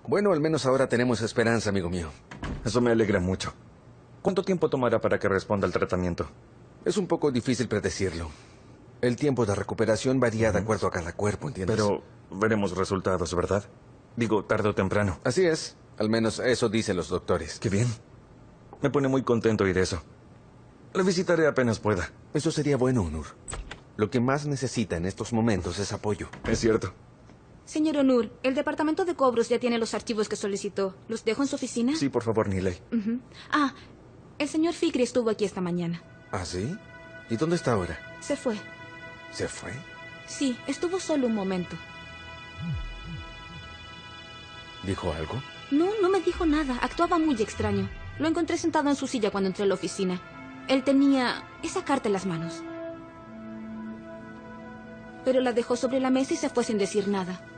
Bueno, al menos ahora tenemos esperanza, amigo mío. Eso me alegra mucho. ¿Cuánto tiempo tomará para que responda al tratamiento? Es un poco difícil predecirlo. El tiempo de recuperación varía de acuerdo a cada cuerpo, ¿entiendes? Pero veremos resultados, ¿verdad? Digo, tarde o temprano. Así es. Al menos eso dicen los doctores. Qué bien. Me pone muy contento oír eso. Le visitaré apenas pueda. Eso sería bueno, Onur. Lo que más necesita en estos momentos es apoyo. Es cierto. Señor Onur, el departamento de cobros ya tiene los archivos que solicitó. ¿Los dejo en su oficina? Sí, por favor, Nilay. Ah, el señor Fikri estuvo aquí esta mañana. ¿Ah, sí? ¿Y dónde está ahora? Se fue. ¿Se fue? Sí, estuvo solo un momento. ¿Dijo algo? No, no me dijo nada. Actuaba muy extraño. Lo encontré sentado en su silla cuando entré a la oficina. Él tenía esa carta en las manos. Pero la dejó sobre la mesa y se fue sin decir nada.